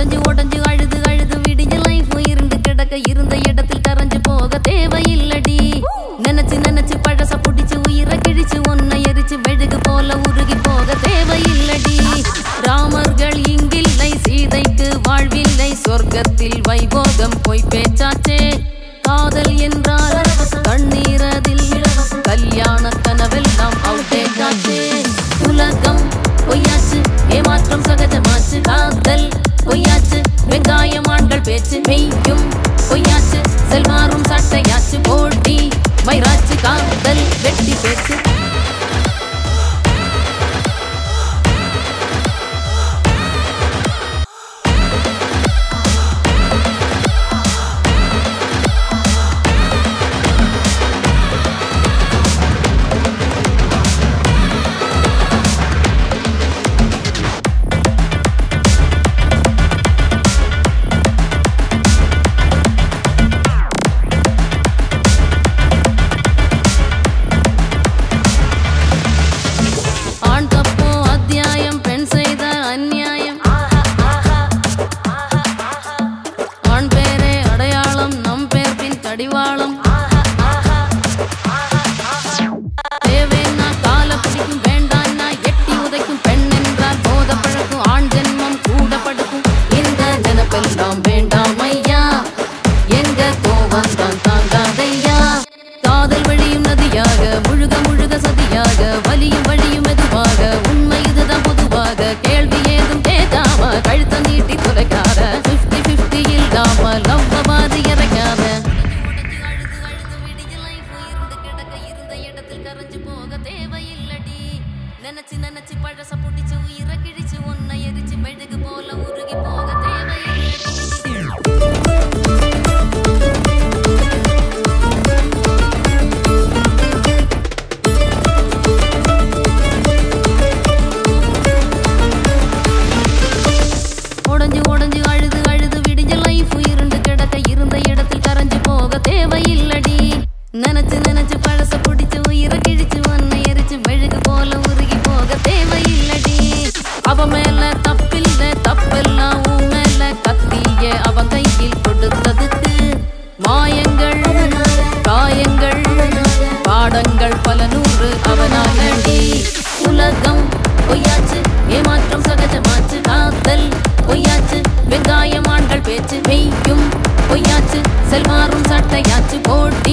உடஞ்சு உடஞ்சு அழுது அழுது விடிஞ்ச லைஃப் இருந்து கிடக்க இருந்த இடத்தில் கரைஞ்சு போக தேவையில்லடி நினைச்சு நினைச்சு பழச புடிச்சு உயிரை கிழிச்சு ஒன்னை எரிச்சு மெழுகு போல உருகி போக தேவையில்லடி ராமர்கள் இங்கில்லை சீதைக்கு வாழ்வில்லை சொர்க்கத்தில் வைபோகம் பொய் பேச்சாச்சே காதல் என்றால் கண்ணீரதில் கல்யாண கனவெல்லாம் அவுட்டேஜாச்சே உலகம் பொய்யாச்சு ஏமாற்றம் சகஜமாச்சு காதல் பொய்யாச்சு வெங்காயம் ஆண்கள் பேச்சு மெய்யும் பொய்யாச்சு செல்வாரும் சட்டையாச்சு போட்டி மயிராச்சு காதல் வெட்டி பேச்சு வெங்காயம் ஆண்கள் பேச்சு மெய்யும் பொய்யாச்சு செல்வாரும் சட்டையாச்சு போட்டி